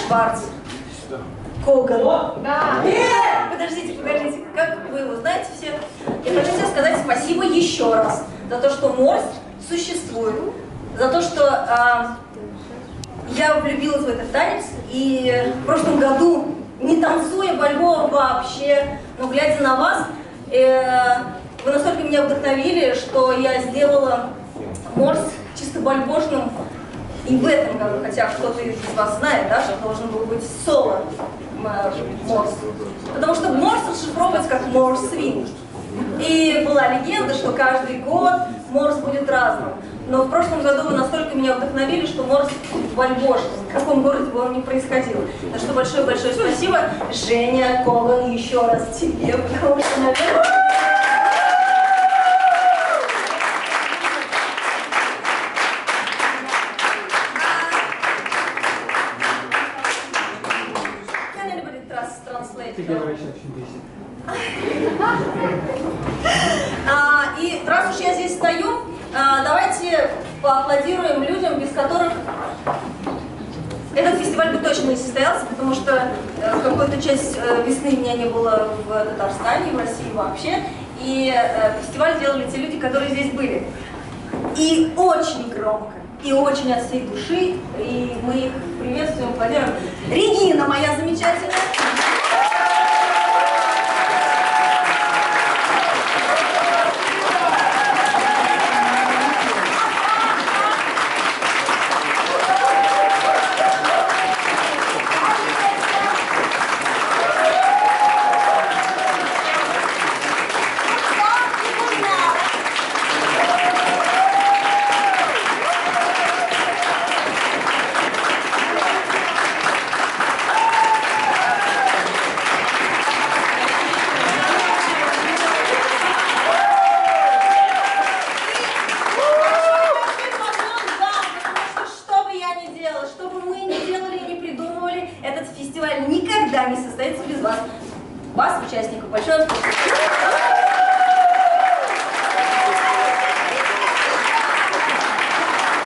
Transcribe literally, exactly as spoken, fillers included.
Шварц. Коган. Да. Нет! Подождите, подождите. Как вы его знаете все? Я хочу тебе сказать спасибо еще раз за то, что Морс существует. За то, что э, я влюбилась в этот танец. И в прошлом году, не танцуя бальбоа вообще, но глядя на вас, э, вы настолько меня вдохновили, что я сделала Морс чисто бальбошным. И в этом году, хотя кто-то из вас знает, да, что должен был быть соло Морс. Потому что Морс расшифровывается как Морс Свинг. И была легенда, что каждый год Морс будет разным. Но в прошлом году вы настолько меня вдохновили, что Морс бальбошным. В каком городе бы он ни происходил. Так что большое-большое спасибо, Женя, Коган, еще раз тебе, потому что, наверное... Ты говоришь очень бесит. А, и раз уж я здесь стою, а, давайте поаплодируем людям, без которых этот фестиваль бы точно не состоялся, потому что э, какую-то часть э, весны меня не было в Татарстане, в России вообще, и э, фестиваль делали те люди, которые здесь были. И очень громко, и очень от всей души, и мы их приветствуем, аплодируем. Регина моя замечательная! Этот фестиваль никогда не состоится без вас. Вас, участников. Большое спасибо.